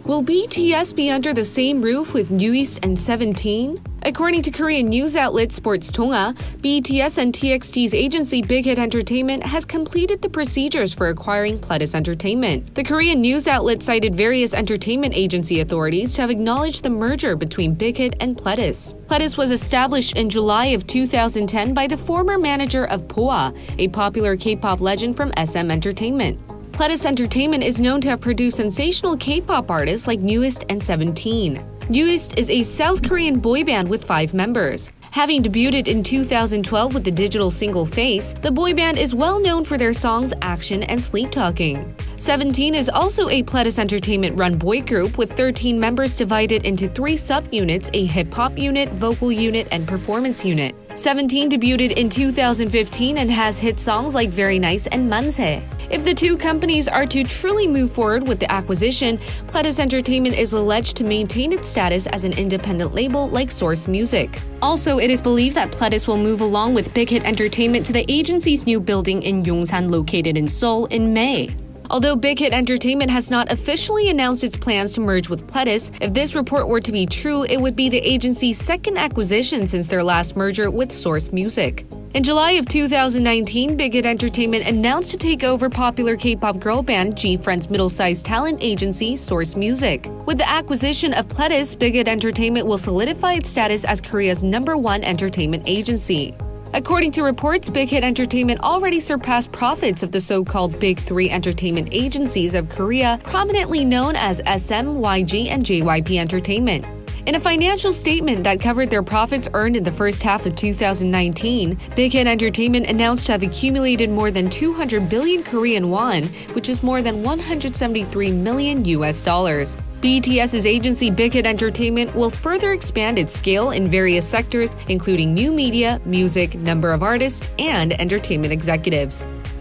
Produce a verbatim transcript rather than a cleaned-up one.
Will B T S be under the same roof with E S T and Seventeen? According to Korean news outlet Sports Tonga, B T S and T X T's agency Big Hit Entertainment has completed the procedures for acquiring Pledis Entertainment. The Korean news outlet cited various entertainment agency authorities to have acknowledged the merger between Big Hit and Pledis. Pledis was established in July of two thousand ten by the former manager of P O A, a popular K-pop legend from S M Entertainment. Pledis Entertainment is known to have produced sensational K-pop artists like E S T and Seventeen. E S T is a South Korean boy band with five members. Having debuted in two thousand twelve with the digital single Face, the boy band is well known for their songs Action and Sleep Talking. Seventeen is also a Pledis Entertainment-run boy group with thirteen members divided into three sub-units, a hip-hop unit, vocal unit, and performance unit. Seventeen debuted in two thousand fifteen and has hit songs like Very Nice and Manse. If the two companies are to truly move forward with the acquisition, Pledis Entertainment is alleged to maintain its status as an independent label like Source Music. Also, it is believed that Pledis will move along with Big Hit Entertainment to the agency's new building in Yongsan located in Seoul in May. Although Big Hit Entertainment has not officially announced its plans to merge with Pledis, if this report were to be true, it would be the agency's second acquisition since their last merger with Source Music. In July of two thousand nineteen, Big Hit Entertainment announced to take over popular K-pop girl band G-Friend's middle-sized talent agency, Source Music. With the acquisition of Pledis, Big Hit Entertainment will solidify its status as Korea's number one entertainment agency. According to reports, Big Hit Entertainment already surpassed profits of the so-called Big Three entertainment agencies of Korea, prominently known as S M, Y G, and J Y P Entertainment. In a financial statement that covered their profits earned in the first half of two thousand nineteen, Big Hit Entertainment announced to have accumulated more than two hundred billion Korean won, which is more than one hundred seventy-three million U S dollars. BTS's agency Big Hit Entertainment will further expand its scale in various sectors, including new media, music, number of artists, and entertainment executives.